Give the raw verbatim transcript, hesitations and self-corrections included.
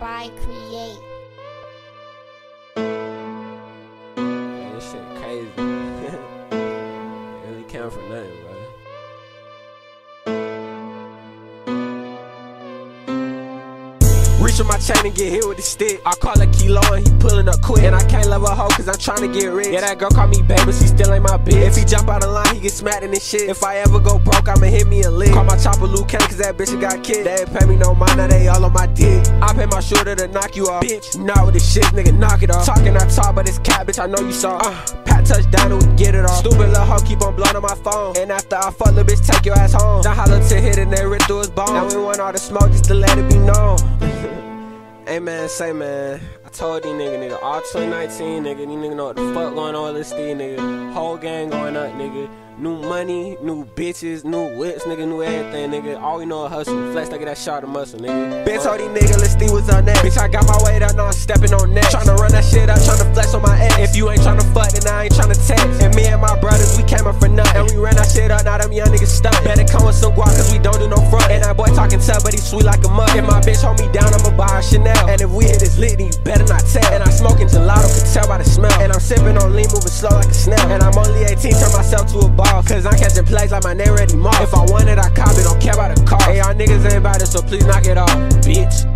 by Create. Man, this shit crazy. It really count for nothing, bro. Reaching my chain and get hit with the stick. I call her Kilo and he pulling up quick. And I can't love a hoe cause I'm trying to get rich. Yeah, that girl call me baby, but she still ain't my bitch. If he jump out of line, he get smacked in this shit. If I ever go broke, I'ma hit me a lick. Call my chopper Luke Kane cause that bitch got kicked. They ain't pay me no mind, now they all on my dick. I pay my shooter to knock you off. Bitch, not with this shit, nigga, knock it off. Talking I talk, but it's cat, bitch, I know you saw. Uh, pat touchdown and we get it off. Stupid little hoe keep on blowing on my phone. And after I fuck, little bitch, take your ass home. Now holler to hit and they rip through his bone. Now we want all the smoke just to let it be known. Hey man, say man, I told these nigga, nigga, all twenty nineteen, nigga, these nigga know what the fuck going on with this thing, nigga. Whole gang going up, nigga. New money, new bitches, new whips, nigga, new everything, nigga. All we know is hustle. Flex, look at that shot of muscle, nigga. Bitch told these niggas, let's see what's on that. Bitch, I got my weight up, now I'm stepping on that. Tryna run that shit up, tryna flex on my ex. If you ain't tryna fuck, then I ain't tryna text. And me and my brothers, we came up for nothing. And we ran that shit up, now them young niggas stuck. Better come with some guac, cause we don't do no front. And that boy talking tough, but he sweet like a mug. If my bitch hold me down, I'ma buy her Chanel. And if we hit this lit, then you better not tell. And I'm smoking gelato, can tell by the smell. And I'm sipping on lean, moving slow like a snail. And I'm only eighteen, turn myself to a boss. Cause I'm catching plays like my name Ready Moss. If I want it, I cop it, don't care about the car. Hey, y'all niggas ain't about it, so please knock it off, bitch.